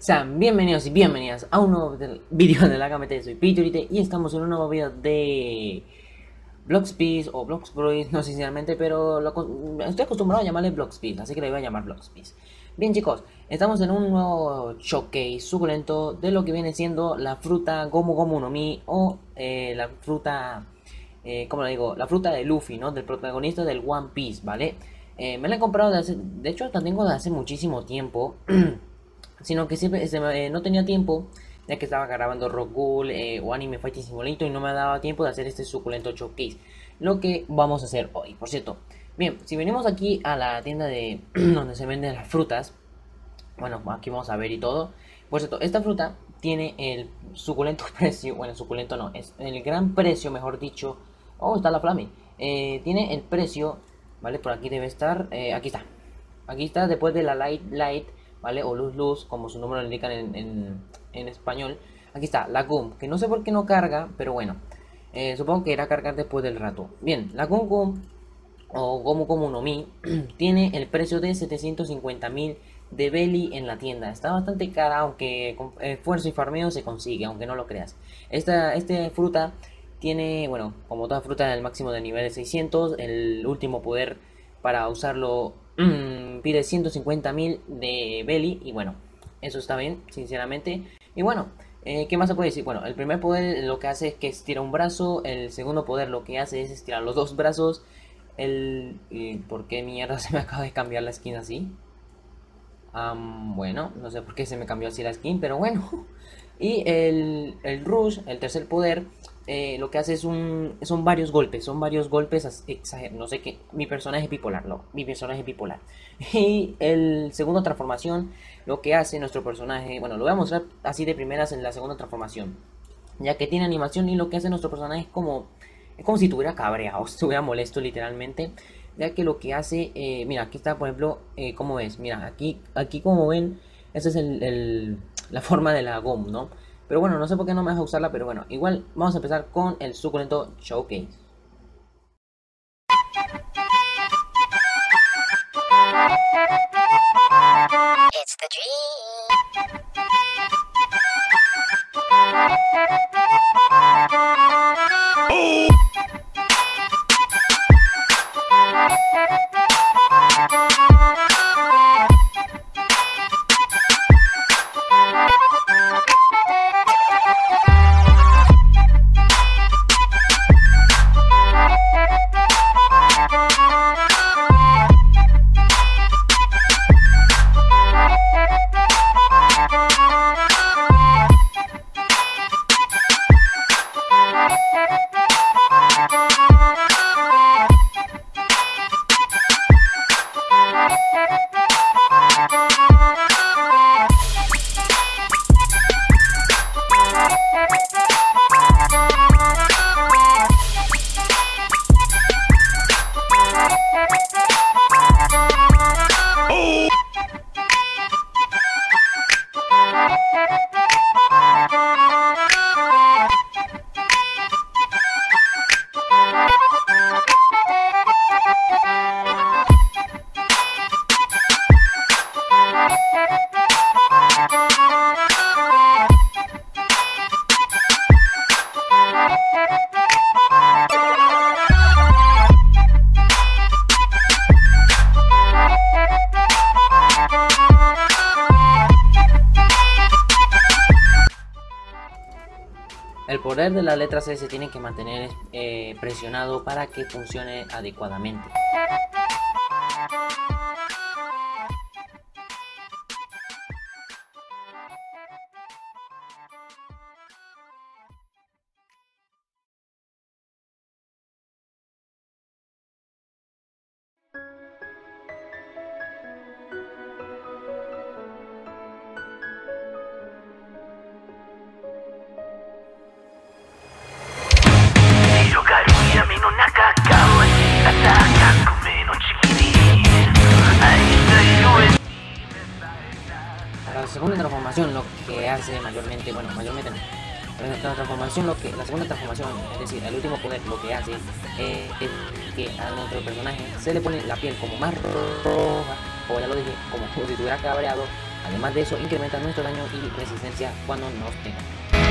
Sean bienvenidos y bienvenidas a un nuevo vídeo de la GameT. Soy Piturite y estamos en un nuevo vídeo de Bloxpeed o Bloxbroid, no sé sinceramente, pero estoy acostumbrado a llamarle Bloxpeed, así que le voy a llamar Bloxpeed. Bien chicos, estamos en un nuevo showcase suculento de lo que viene siendo la fruta Gomu Gomu no Mi o la fruta, ¿cómo lo digo? La fruta de Luffy, ¿no? Del protagonista del One Piece, ¿vale? Me la he comprado de hecho la tengo de hace muchísimo tiempo. Sino que siempre no tenía tiempo, ya que estaba grabando Rock Ghoul o Anime Fighting Simulator y no me daba tiempo de hacer este suculento showcase. Lo que vamos a hacer hoy, por cierto. Bien, si venimos aquí a la tienda de donde se venden las frutas, bueno, aquí vamos a ver y todo. Por cierto, esta fruta tiene el suculento precio, bueno, suculento no, es el gran precio, mejor dicho. Oh, está la flame. Tiene el precio, ¿vale? Por aquí debe estar, aquí está. Aquí está después de la Light, ¿vale? O Luz, como su nombre lo indican en español. Aquí está, la Gum, que no sé por qué no carga, pero bueno. Supongo que irá a cargar después del rato. Bien, la Gum o Gomu Gomu no Mi tiene el precio de 750.000 de Belly en la tienda. Está bastante cara, aunque con esfuerzo y farmeo se consigue, aunque no lo creas. Esta fruta tiene, bueno, como toda fruta, el máximo de nivel de 600. El último poder para usarlo pide 150.000 de Belly. Y bueno, eso está bien, sinceramente. Y bueno, ¿qué más se puede decir? Bueno, el primer poder lo que hace es que estira un brazo. El segundo poder lo que hace es estirar los dos brazos. ¿Por qué mierda se me acaba de cambiar la skin así? Bueno, no sé por qué se me cambió así la skin, pero bueno. Y el Rush, el tercer poder, lo que hace son varios golpes, no sé qué, mi personaje es bipolar, no, mi personaje es bipolar. Y el segundo transformación, lo que hace nuestro personaje, bueno, lo voy a mostrar así de primeras en la segunda transformación, ya que tiene animación y lo que hace nuestro personaje es como si estuviera cabreado, estuviera molesto literalmente, ya que lo que hace, mira, aquí está por ejemplo, ¿cómo ves? Mira, aquí como ven, esa es la forma de la GOM, ¿no? Pero bueno, no sé por qué no me deja usarla, pero bueno, igual vamos a empezar con el suculento showcase. It's the dream. El poder de la letra C se tiene que mantener presionado para que funcione adecuadamente. La segunda transformación lo que hace mayormente, bueno, mayormente no. La segunda transformación, es decir, el último poder, lo que hace es que a nuestro personaje se le pone la piel como más roja, como ya lo dije, como si estuviera cabreado, Además de eso, incrementa nuestro daño y resistencia cuando nos pegan.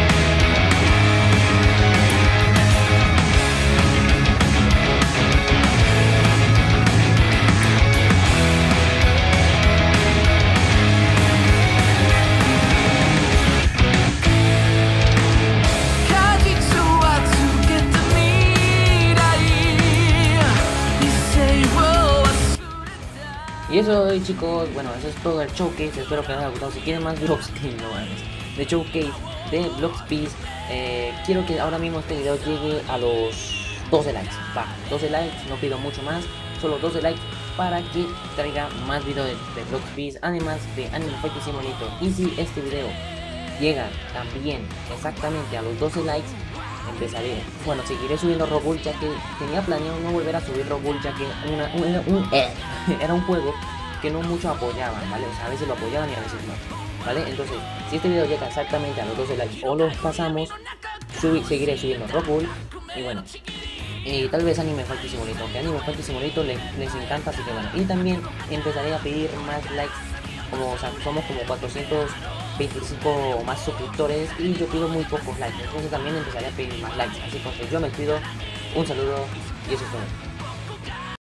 Y eso, chicos, bueno, eso es todo el showcase. Espero que les haya gustado. Si quieren más vlogs de showcase de Bloxbees, quiero que ahora mismo este video llegue a los 12 likes. Va, 12 likes, no pido mucho más, solo 12 likes para que traiga más videos de Bloxbees, además de Animal Fighting Simulator. Y si este video llega también exactamente a los 12 likes, empezaré, bueno, seguiré subiendo Robull, ya que tenía planeado no volver a subir Robull, ya que era un juego que no mucho apoyaban, ¿vale? O sea, a veces lo apoyaban y a veces no, ¿vale? Entonces, si este video llega exactamente a los 12 likes o los pasamos, seguiré subiendo Robull. Y bueno, tal vez Animal Fighting Simulator, que Animal Fighting Simulator les encanta, así que bueno. Y también empezaré a pedir más likes, como, o sea, somos como 425 más suscriptores y yo pido muy pocos likes, entonces también empezaré a pedir más likes. Así que yo me pido un saludo y eso es todo.